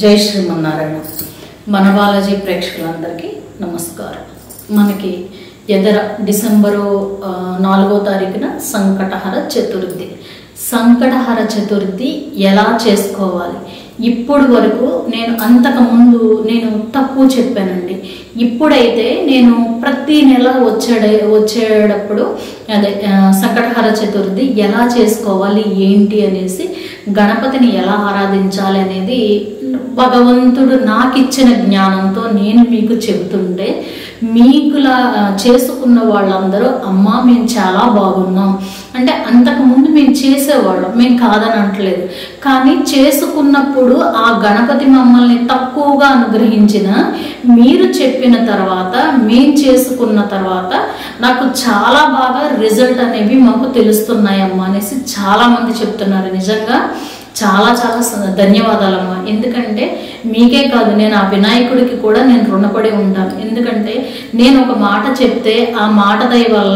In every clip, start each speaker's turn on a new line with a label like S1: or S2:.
S1: జై శ్రీమన్నారాయణ. మన బాలాజీ ప్రేక్షకులందరికీ నమస్కారం. మనకి ఎదర డిసెంబరు 4వ తారీఖున సంకటహర చతుర్థి. సంకటహర చతుర్థి ఎలా చేసుకోవాలి? ఇప్పుడు వరకు నేను అంతకుముందు తక్కువ చెప్పానండి. ఇప్పుడైతే నేను ప్రతి నెల వచ్చేటప్పుడు అదే సంకటహర చతుర్థి ఎలా చేసుకోవాలి ఏంటి అనేసి, గణపతిని ఎలా ఆరాధించాలి అనేది భగవంతుడు నాకు ఇచ్చిన జ్ఞానంతో నేను మీకు చెబుతుంటే, మీకులా చేసుకున్న వాళ్ళందరూ అమ్మా మేము చాలా బాగున్నాం అంటే, అంతకుముందు మేము చేసేవాళ్ళం, మేము కాదని అంటలేదు. కానీ చేసుకున్నప్పుడు ఆ గణపతి మమ్మల్ని తక్కువగా అనుగ్రహించిన మీరు చెప్పిన తర్వాత, మేము చేసుకున్న తర్వాత నాకు చాలా బాగా రిజల్ట్ అనేవి మాకు తెలుస్తున్నాయమ్మా అనేసి చాలామంది చెప్తున్నారు. నిజంగా చాలా చాలా ధన్యవాదాలమ్మా. ఎందుకంటే మీకే కాదు, నేను ఆ వినాయకుడికి కూడా నేను రుణపడి ఉంటాను. ఎందుకంటే నేను ఒక మాట చెప్తే ఆ మాట దయ వల్ల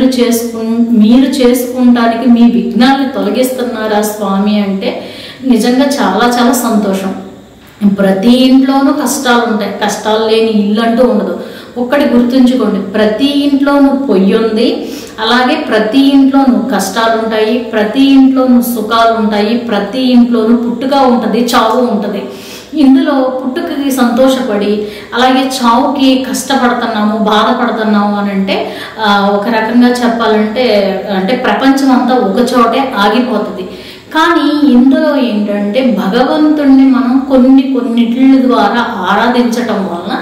S1: మీరు చేసుకుంటానికి మీ విఘ్నాన్ని తొలగిస్తున్నారా స్వామి అంటే నిజంగా చాలా చాలా సంతోషం. ప్రతి ఇంట్లోనూ కష్టాలు ఉంటాయి, కష్టాలు లేని ఇల్లు అంటూ ఉండదు. ఒక్కటి గుర్తుంచుకోండి, ప్రతి ఇంట్లోనూ పొయ్యి ఉంది, అలాగే ప్రతి ఇంట్లోనూ కష్టాలు ఉంటాయి, ప్రతి ఇంట్లోనూ సుఖాలు ఉంటాయి, ప్రతి ఇంట్లోనూ పుట్టుక ఉంటుంది, చావు ఉంటుంది. ఇందులో పుట్టుకకి సంతోషపడి అలాగే చావుకి కష్టపడుతున్నాము, బాధపడుతున్నాము అని అంటే ఒక రకంగా చెప్పాలంటే అంటే ప్రపంచం అంతా ఒక చోటే ఆగిపోతుంది. కానీ ఇందులో ఏంటంటే భగవంతుణ్ణి మనం కొన్నిటిల ద్వారా ఆరాధించటం వలన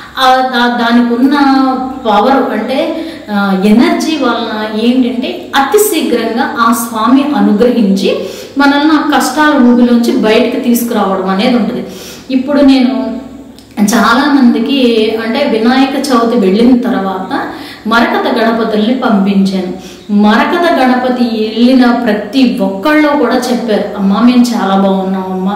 S1: దానికి ఉన్న పవర్ అంటే ఎనర్జీ వలన ఏంటంటే అతి శీఘ్రంగా ఆ స్వామి అనుగ్రహించి మనల్ని ఆ కష్టాల ఊబిలోంచి బయటకు తీసుకురావడం అనేది ఉంటుంది. ఇప్పుడు నేను చాలా మందికి అంటే వినాయక చవితి వెళ్ళిన తర్వాత మరకత గణపతుల్ని పంపించాను. మరకత గణపతి వెళ్ళిన ప్రతి ఒక్కళ్ళు కూడా చెప్పారు, అమ్మా మేము చాలా బాగున్నాం అమ్మా,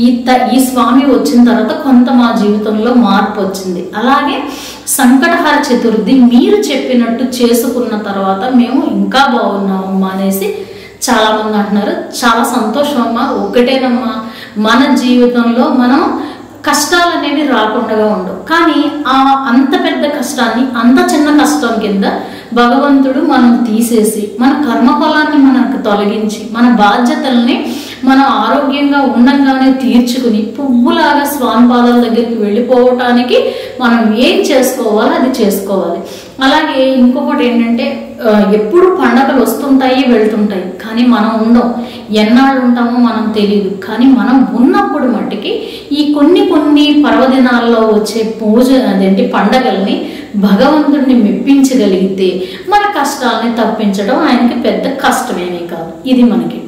S1: ఈ స్వామి వచ్చిన తర్వాత కొంత మా జీవితంలో మార్పు వచ్చింది. అలాగే సంకటహర చతుర్థి మీరు చెప్పినట్టు చేసుకున్న తర్వాత మేము ఇంకా బాగున్నామమ్మా అనేసి చాలామంది అంటున్నారు. చాలా సంతోషం అమ్మా. ఒకటేనమ్మా, మన జీవితంలో మనం కష్టాలు అనేవి రాకుండా ఉండవు. కానీ అంత పెద్ద కష్టాన్ని అంత చిన్న కష్టం కింద భగవంతుడు మనం తీసేసి మన కర్మఫలాన్ని మనకు తొలగించి మన బాధ్యతల్ని మనం ఆరోగ్యంగా ఉండంగానే తీర్చుకుని పువ్వులాగా స్వామి పాదాల దగ్గరికి వెళ్ళిపోవటానికి మనం ఏం చేసుకోవాలో అది చేసుకోవాలి. అలాగే ఇంకొకటి ఏంటంటే ఎప్పుడు పండగలు వస్తుంటాయి వెళ్తుంటాయి, కానీ మనం ఉండం. ఎన్నాళ్ళు ఉంటామో మనం తెలియదు. కానీ మనం ఉన్నప్పుడు మట్టికి ఈ కొన్ని పర్వదినాల్లో వచ్చే పూజ అదేంటి పండగల్ని భగవంతుడిని మెప్పించగలిగితే మన కష్టాలని తప్పించడం ఆయనకి పెద్ద కష్టమేమీ కాదు. ఇది మనకి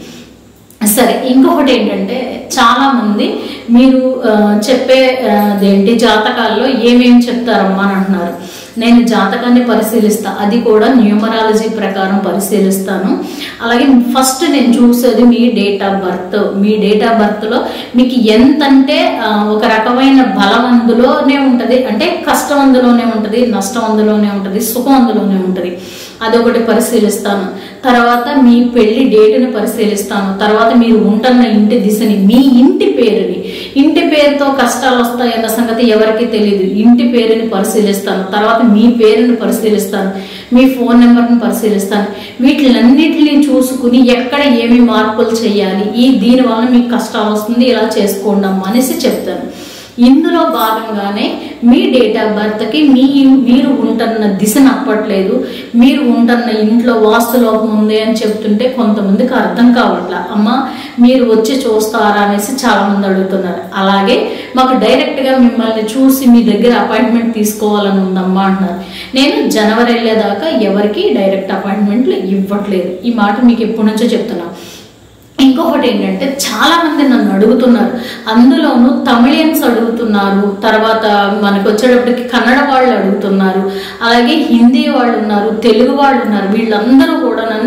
S1: సరే. ఇంకొకటి ఏంటంటే చాలా మంది మీరు చెప్పే అదేంటి జాతకాల్లో ఏమేమి చెప్తారమ్మా అని అంటున్నారు. నేను జాతకాన్ని పరిశీలిస్తా, అది కూడా న్యూమరాలజీ ప్రకారం పరిశీలిస్తాను. అలాగే ఫస్ట్ నేను చూసేది మీ డేట్ ఆఫ్ బర్త్. మీ డేట్ ఆఫ్ బర్త్లో మీకు ఎంతంటే ఒక రకమైన బలం అందులోనే ఉంటుంది, అంటే కష్టం అందులోనే ఉంటుంది, నష్టం అందులోనే ఉంటుంది, సుఖం అందులోనే ఉంటుంది. అదొకటి పరిశీలిస్తాను. తర్వాత మీ పెళ్లి డేటుని పరిశీలిస్తాను. తర్వాత మీరు ఉంటున్న ఇంటి దిశని, మీ ఇంటి పేరుని, ఇంటి పేరుతో కష్టాలు వస్తాయన్న సంగతి ఎవరికి తెలియదు. ఇంటి పేరుని పరిశీలిస్తాను. తర్వాత మీ పేరుని పరిశీలిస్తాను, మీ ఫోన్ నెంబర్ని పరిశీలిస్తాను. వీటిలన్నిటిని చూసుకుని ఎక్కడ ఏమి మార్పులు చేయాలి, దీనివల్ల మీకు కష్టాలు వస్తుంది, ఇలా చేసుకోండి అమ్మా అనేసి చెప్తాను. ఇందులో భాగంగానే మీ డేట్ ఆఫ్ బర్త్కి మీరు ఉంటున్న దిశను అప్పట్లేదు, మీరు ఉంటున్న ఇంట్లో వాస్తులోపం ఉంది అని చెప్తుంటే కొంతమందికి అర్థం కావట్లా. అమ్మ మీరు వచ్చి చూస్తారా అనేసి చాలామంది అడుగుతున్నారు. అలాగే మాకు డైరెక్ట్గా మిమ్మల్ని చూసి మీ దగ్గర అపాయింట్మెంట్ తీసుకోవాలని ఉందమ్మా అంటున్నారు. నేను జనవరి వెళ్ళేదాకా ఎవరికి డైరెక్ట్ అపాయింట్మెంట్లు ఇవ్వట్లేదు. ఈ మాట మీకు ఎప్పటి నుంచో చెప్తున్నాను. ఇంకొకటి ఏంటంటే చాలా మంది నన్ను అడుగుతున్నారు, అందులోనూ తమిళియన్స్ అడుగుతున్నారు, తర్వాత మనకు వచ్చేటప్పటికి కన్నడ వాళ్ళు అడుగుతున్నారు, అలాగే హిందీ వాళ్ళు ఉన్నారు, తెలుగు వాళ్ళు ఉన్నారు. వీళ్ళందరూ కూడా నన్ను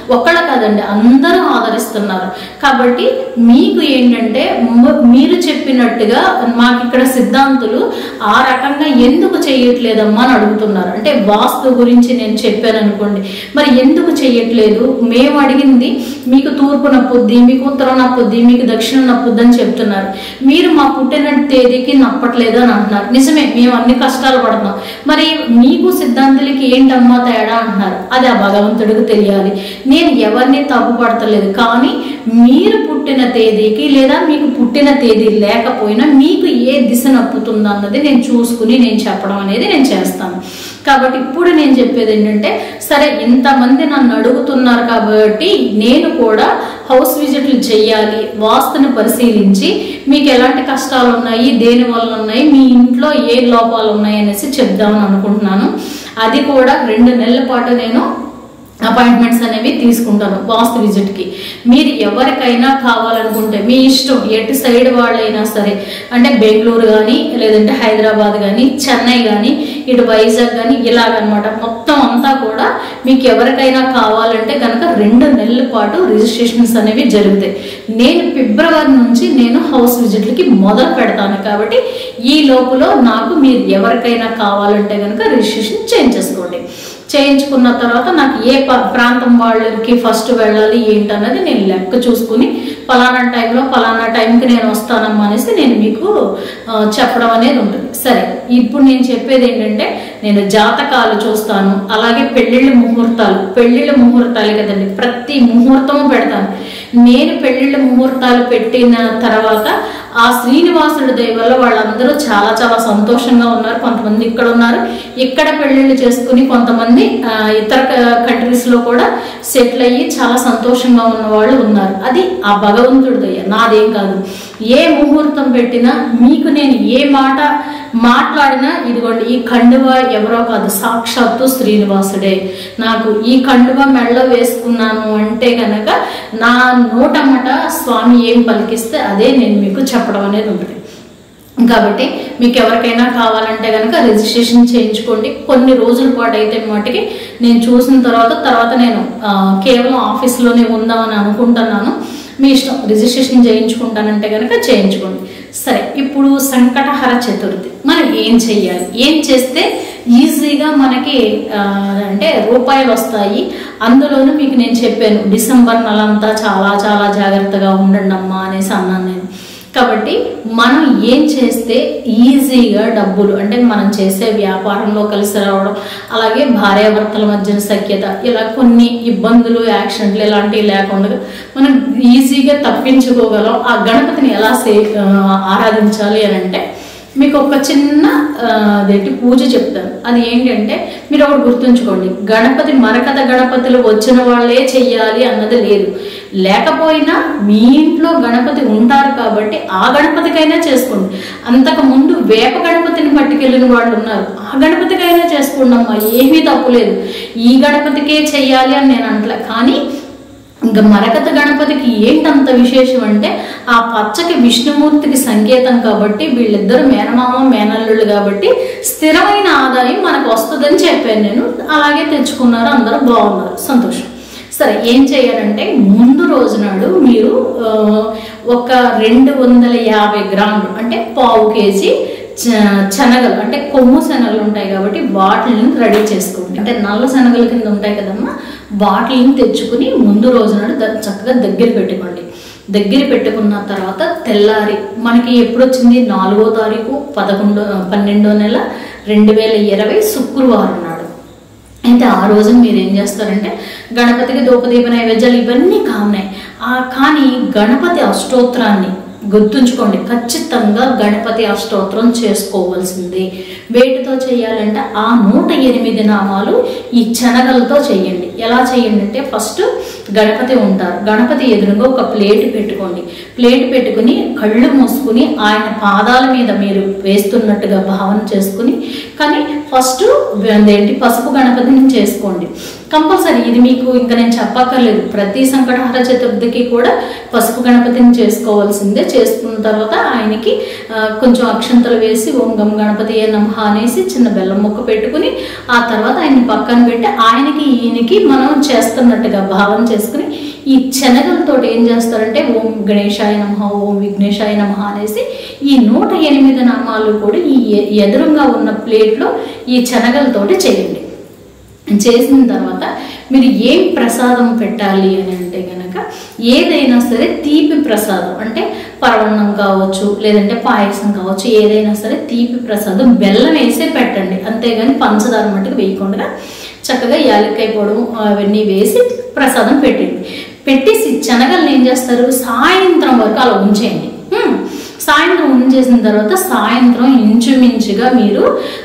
S1: ఒక్కళ్ళ కాదండి, అందరూ ఆదరిస్తున్నారు. కాబట్టి మీకు ఏంటంటే మీరు చెప్పినట్టుగా మాకు ఇక్కడ సిద్ధాంతులు ఆ రకంగా ఎందుకు చేయట్లేదమ్మా అని అడుగుతున్నారు. అంటే వాస్తు గురించి నేను చెప్పాను అనుకోండి, మరి ఎందుకు చెయ్యట్లేదు, మేము అడిగింది మీకు తూర్పు నప్పుద్ది, మీకు ఉత్తరం నప్పుద్ది, మీకు దక్షిణం నప్పుద్ది అని చెప్తున్నారు. మీరు మా పుట్టిన తేదీకి నప్పట్లేదు అని అంటున్నారు. నిజమే, మేము అన్ని కష్టాలు పడుతున్నాం, మరి మీకు సిద్ధాంతులకి ఏంటమ్మా తేడా అంటున్నారు. అది ఆ భగవంతుడికి తెలియాలి. నేను ఎవరిని తప్పు పడతలేదు, కానీ మీరు పుట్టిన తేదీకి లేదా మీకు పుట్టిన తేదీ లేకపోయినా మీకు ఏ దిశ నప్పుతుందో అన్నది నేను చూసుకుని నేను చెప్పడం అనేది నేను చేస్తాను. కాబట్టి ఇప్పుడు నేను చెప్పేది ఏంటంటే, సరే ఇంతమంది నన్ను అడుగుతున్నారు కాబట్టి నేను కూడా హౌస్ విజిట్లు చేయాలి, వాస్తుని పరిశీలించి మీకు ఎలాంటి కష్టాలు ఉన్నాయి, దేని వల్ల ఉన్నాయి, మీ ఇంట్లో ఏ లోపాలు ఉన్నాయి అనేసి చెప్దామని అనుకుంటున్నాను. అది కూడా 2 నెలల పాటు నేను అపాయింట్మెంట్స్ అనేవి తీసుకుంటాను వాస్తు విజిట్కి. మీరు ఎవరికైనా కావాలనుకుంటే మీ ఇష్టం, ఎటు సైడ్ వాళ్ళైనా సరే, అంటే బెంగళూరు కానీ లేదంటే హైదరాబాద్ కానీ చెన్నై కానీ ఇటు వైజాగ్ కానీ ఇలాగనమాట, మొత్తం అంతా కూడా మీకు ఎవరికైనా కావాలంటే కనుక 2 నెలల పాటు రిజిస్ట్రేషన్స్ అనేవి జరుగుతాయి. నేను ఫిబ్రవరి నుంచి నేను హౌస్ విజిట్లకి మొదలు పెడతాను. కాబట్టి ఈ లోపల నాకు మీరు ఎవరికైనా కావాలంటే కనుక రిజిస్ట్రేషన్ చేయించేసుకోండి. చేయించుకున్న తర్వాత నాకు ఏ ప్రాంతం వాళ్ళకి ఫస్ట్ వెళ్ళాలి ఏంటన్నది నేను లెక్క చూసుకుని ఫలానా టైంలో ఫలానా టైంకి నేను వస్తానమ్మా అనేసి నేను మీకు చెప్పడం అనేది ఉంటుంది. సరే, ఇప్పుడు నేను చెప్పేది ఏంటంటే, నేను జాతకాలు చూస్తాను, అలాగే పెళ్ళిళ్ళ ముహూర్తాలు కదండి, ప్రతి ముహూర్తము పెడతాను. నేను పెళ్ళిళ్ళ ముహూర్తాలు పెట్టిన తర్వాత ఆ శ్రీనివాసుడి దయ వల్ల వాళ్ళందరూ చాలా చాలా సంతోషంగా ఉన్నారు. కొంతమంది ఇక్కడ ఉన్నారు, ఇక్కడ పెళ్ళిళ్ళు చేసుకుని కొంతమంది ఇతర కంట్రీస్ లో కూడా సెటిల్ అయ్యి చాలా సంతోషంగా ఉన్న వాళ్ళు ఉన్నారు. అది ఆ భగవంతుడి దయ, నాదేం కాదు. ఏ ముహూర్తం పెట్టినా మీకు నేను ఏ మాట మాట్లాడినా ఇదిగోండి, ఈ కండువా ఎవరో కాదు, సాక్షాత్తు శ్రీనివాసుడే. నాకు ఈ కండువా మెడలో వేసుకున్నాను అంటే కనుక నా నోటమ్మట స్వామి ఏం పలికిస్తే అదే నేను మీకు చెప్పడం అనేది ఉంటుంది. కాబట్టి మీకు ఎవరికైనా కావాలంటే కనుక రిజిస్ట్రేషన్ చేయించుకోండి. కొన్ని రోజుల పాటు అయితే మటుకి నేను చూసిన తర్వాత నేను కేవలం ఆఫీస్లోనే ఉందామని అనుకుంటున్నాను. మీ ఇష్టం, రిజిస్ట్రేషన్ చేయించుకుంటానంటే కనుక చేయించుకోండి. సరే, ఇప్పుడు సంకటహర చతుర్థి మనం ఏం చెయ్యాలి, ఏం చేస్తే ఈజీగా మనకి అంటే రూపాయలు వస్తాయి. అందులోనూ మీకు నేను చెప్పాను డిసెంబర్ నెలంతా చాలా చాలా జాగ్రత్తగా ఉండండి అమ్మా అనేసి అన్నాను నేను. కాబట్టి మనం ఏం చేస్తే ఈజీగా డబ్బులు, అంటే మనం చేసే వ్యాపారంలో కలిసి రావడం, అలాగే భార్యాభర్తల మధ్యన సఖ్యత, ఇలా కొన్ని ఇబ్బందులు యాక్సిడెంట్లు ఇలాంటివి లేకుండా మనం ఈజీగా తప్పించుకోగలం. ఆ గణపతిని ఎలా ఆరాధించాలి అని అంటే మీకు ఒక చిన్న పూజ చెప్తాను. అది ఏంటంటే, మీరు ఒకటి గుర్తుంచుకోండి, గణపతి మరకత గణపతులు వచ్చిన వాళ్ళే చెయ్యాలి అన్నది లేదు. లేకపోయినా మీ ఇంట్లో గణపతి ఉంటారు కాబట్టి ఆ గణపతికైనా చేసుకోండి. అంతకు ముందు వేప గణపతిని పట్టుకెళ్ళిన వాళ్ళు ఉన్నారు, ఆ గణపతికైనా చేసుకోండి అమ్మా, ఏమీ తప్పులేదు. ఈ గణపతికే చెయ్యాలి అని నేను అంటలే. కానీ ఇంకా మరకత గణపతికి ఏంటంత విశేషం అంటే, ఆ పచ్చకి విష్ణుమూర్తికి సంకేతం కాబట్టి, వీళ్ళిద్దరు మేనమామ మేనల్లుళ్ళు కాబట్టి స్థిరమైన ఆదాయం మనకు వస్తుందని చెప్పాను నేను. అలాగే తెచ్చుకున్నారు, అందరూ బాగున్నారు, సంతోషం. సరే, ఏం చేయాలంటే ముందు రోజు నాడు మీరు ఒక 250 గ్రాములు అంటే పావు కేజీ శనగలు, అంటే కొమ్ము శనగలు ఉంటాయి కాబట్టి వాటిని రెడీ చేసుకోండి. అంటే నల్ల శనగల కింద ఉంటాయి కదమ్మా, వాటిని తెచ్చుకుని ముందు రోజు నాడు చక్కగా దగ్గర పెట్టుకోండి. దగ్గర పెట్టుకున్న తర్వాత తెల్లారి మనకి ఎప్పుడు వచ్చింది, 4వ తారీఖు 12వ నెల 2020 శుక్రవారం నాడు. అయితే ఆ రోజు మీరు ఏం చేస్తారంటే, గణపతికి ధూపదీప నైవేద్యాలు ఇవన్నీ కాఉన్నాయి. కానీ గణపతి అష్టోత్తరాన్ని గుర్తుంచుకోండి, ఖచ్చితంగా గణపతి అష్టోత్తరం చేసుకోవాల్సింది. వేటితో చేయాలంటే ఆ 108 నామాలు ఈ శనగలతో చేయండి. ఎలా చేయండి అంటే, ఫస్ట్ గణపతి ఉంటారు, గణపతి ఎదురుగా ఒక ప్లేట్ పెట్టుకోండి. ప్లేట్ పెట్టుకుని కళ్ళు మూసుకుని ఆయన పాదాల మీద మీరు వేస్తున్నట్టుగా భావన చేసుకుని, కానీ ఫస్ట్ పసుపు గణపతిని చేసుకోండి. కంపల్సరీ ఇది మీకు ఇంకా నేను చెప్పక్కర్లేదు. ప్రతి సంకటహర చతుర్థికి కూడా పసుపు గణపతిని చేసుకోవాల్సిందే. చేసుకున్న తర్వాత ఆయనకి కొంచెం అక్షంతలు వేసి ఓం గం గణపతియే నమః అనేసి చిన్న బెల్లం ముక్క పెట్టుకుని ఆ తర్వాత ఆయన్ని పక్కన పెట్టి ఆయనకి ఈయనకి మనం చేస్తున్నట్టుగా భావన చేసుకుని ఈ శనగలతో ఏం చేస్తారంటే ఓం గణేశాయ నమః ఓం విఘ్నేశాయ నమః అనేసి ఈ 108 నామాలు కూడా ఈ ఎదురుగా ఉన్న ప్లేట్లో ఈ శనగలతోటి చేయండి. చేసిన తర్వాత మీరు ఏం ప్రసాదం పెట్టాలి అని అంటే కనుక ఏదైనా సరే తీపి ప్రసాదం అంటే పరవన్నం కావచ్చు, లేదంటే పాయసం కావచ్చు, ఏదైనా సరే తీపి ప్రసాదం బెల్లం వేసే పెట్టండి. అంతేగాని పంచదార మట్టుకు వేయకుండా చక్కగా యాలక్కాయ పొడి అవన్నీ వేసి ప్రసాదం పెట్టండి. పెట్టేసి శనగల్ని ఏం చేస్తారు, సాయంత్రం వరకు అలా ఉంచేయండి. సాయంత్రం ఉంచేసిన తర్వాత సాయంత్రం ఇంచుమించుగా మీరు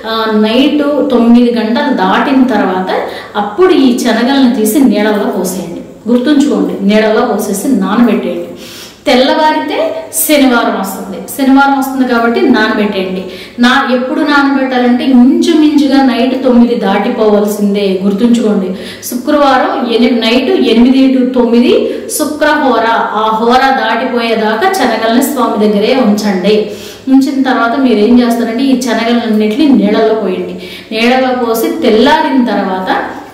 S1: నైట్ 9 గంటలు దాటిన తర్వాత అప్పుడు ఈ శనగల్ని తీసి నీళ్ళలో పోసేయండి. గుర్తుంచుకోండి, నీళ్ళలో పోసేసి నానబెట్టేయండి. తెల్లవారితే శనివారం వస్తుంది కాబట్టి నానబెట్టేయండి. ఎప్పుడు నానబెట్టాలంటే ఇంచుమించుగా నైట్ 9 దాటిపోవాల్సిందే. గుర్తుంచుకోండి, శుక్రవారం నైట్ 8 to 9 శుక్రహోర, ఆ హోర దాటిపోయేదాకా శనగల్ని స్వామి దగ్గరే ఉంచండి. ఉంచిన తర్వాత మీరు ఏం చేస్తారంటే ఈ శనగలన్నింటినీ నీళ్ళలో పోయండి. నీళ్ళలో పోసి తెల్లారిన తర్వాత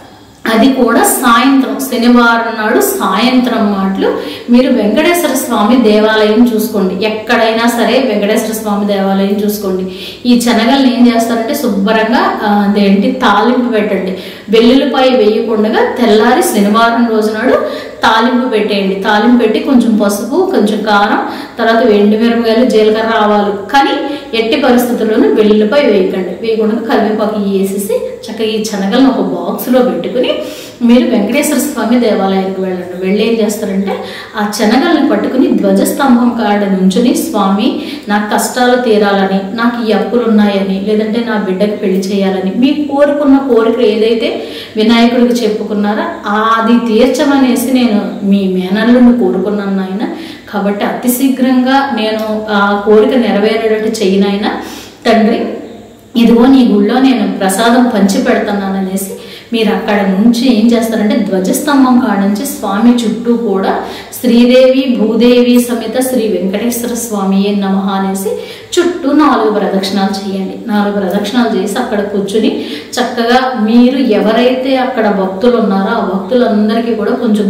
S1: అది కూడా సాయంత్రం శనివారం నాడు సాయంత్రం మాటలు మీరు వెంకటేశ్వర స్వామి దేవాలయం చూసుకోండి. ఎక్కడైనా సరే వెంకటేశ్వర స్వామి దేవాలయం చూసుకోండి. ఈ శనగల్ని ఏం చేస్తారంటే శుభ్రంగా అదేంటి తాలింపు పెట్టండి. వెల్లుల్లిపాయ వేయకుండా తెల్లారి శనివారం రోజు నాడు తాలింపు పెట్టేయండి. తాలింపు పెట్టి కొంచెం పసుపు, కొంచెం కారం, తర్వాత ఎండుమిరపకాయలు, జీలకర్ర, ఆవాలు, కానీ ఎట్టి పరిస్థితుల్లోనూ వెల్లుల్లిపాయ వేయకుండా కరివేపాకు వేసేసి చక్కగా ఈ శనగలను ఒక బాక్స్లో పెట్టుకుని మీరు వెంకటేశ్వర స్వామి దేవాలయానికి వెళ్ళండి. వెళ్ళి ఏం చేస్తారంటే ఆ శనగల్ని పట్టుకుని ధ్వజస్తంభం కాడ నుంచుని స్వామి నాకు కష్టాలు తీరాలని, నాకు ఈ అప్పులు ఉన్నాయని, లేదంటే నా బిడ్డకు పెళ్లి చేయాలని, మీకు కోరుకున్న కోరిక ఏదైతే వినాయకుడికి చెప్పుకున్నారో అది తీర్చమనేసి నేను మీ మేనల్లుని కోరుకున్నాను నాయన. కాబట్టి అతి శీఘ్రంగా నేను ఆ కోరిక నెరవేరేటట్టు చేయనాయన తండ్రి. ఇదిగో నీ గుళ్ళో నేను ప్రసాదం పంచి పెడతాను అనేసి మీరు అక్కడ నుంచి ఏం చేస్తారంటే ధ్వజస్తంభం కాడ నుంచి స్వామి చుట్టూ కూడా శ్రీదేవి భూదేవి సమేత శ్రీ వెంకటేశ్వర స్వామి నమః అనేసి చుట్టూ 4 ప్రదక్షిణాలు చేయండి. 4 ప్రదక్షిణాలు చేసి అక్కడ కూర్చుని చక్కగా మీరు ఎవరైతే అక్కడ భక్తులు ఉన్నారో ఆ భక్తులందరికీ కూడా కొంచెం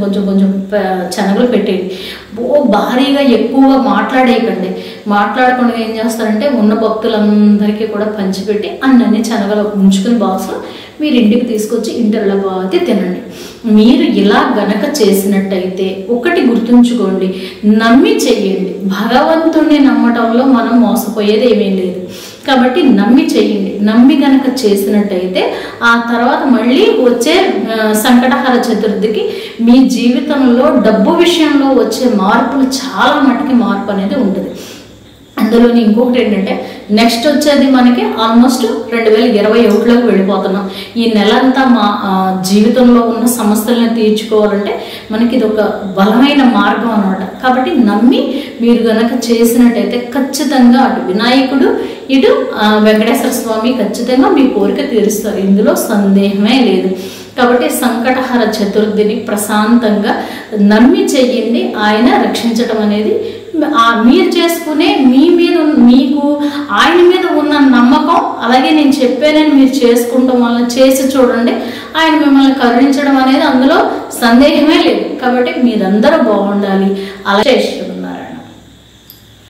S1: శనగలు పెట్టేయండి. భారీగా ఎక్కువగా మాట్లాడేయకండి. మాట్లాడకుండా ఏం చేస్తారంటే ఉన్న భక్తులందరికీ కూడా పంచిపెట్టి అన్నీ శనగలు ఉంచుకుని బాక్స్లో మీరు ఇంటికి తీసుకొచ్చి ఇంటర్లో బాతి తినండి. మీరు ఇలా గనక చేసినట్టయితే ఒకటి గుర్తుంచుకోండి, నమ్మి చెయ్యండి. భగవంతుడిని నమ్మటంలో మనం మోసపోయేది ఏమీ లేదు. కాబట్టి నమ్మి చెయ్యండి. నమ్మి గనక చేసినట్టయితే ఆ తర్వాత మళ్ళీ వచ్చే సంకటహర చతుర్థికి మీ జీవితంలో డబ్బు విషయంలో వచ్చే మార్పులు చాలా మటుకి మార్పు అనేది ఉంటుంది. అందులోని ఇంకొకటి ఏంటంటే నెక్స్ట్ వచ్చేది మనకి ఆల్మోస్ట్ 2021లోకి వెళ్ళిపోతున్నాం. ఈ నెలంతా మా జీవితంలో ఉన్న సమస్యలను తీర్చుకోవాలంటే మనకి ఇది ఒక బలమైన మార్గం అన్నమాట. కాబట్టి నమ్మి మీరు గనక చేసినట్టయితే ఖచ్చితంగా అటు వినాయకుడు ఇటు వెంకటేశ్వర స్వామి ఖచ్చితంగా మీ కోరిక తీరుస్తారు. ఇందులో సందేహమే లేదు. కాబట్టి సంకటహర చతుర్థిని ప్రశాంతంగా నమ్మి చెయ్యండి. ఆయన రక్షించడం అనేది మీరు చేసుకునే మీకు ఆయన మీద ఉన్న నమ్మకం, అలాగే నేను చెప్పానని మీరు చేసుకుంటాం వల్ల చేసి చూడండి, ఆయన మిమ్మల్ని కరుణించడం అనేది అందులో సందేహమే లేదు. కాబట్టి మీరందరూ బాగుండాలి. అలా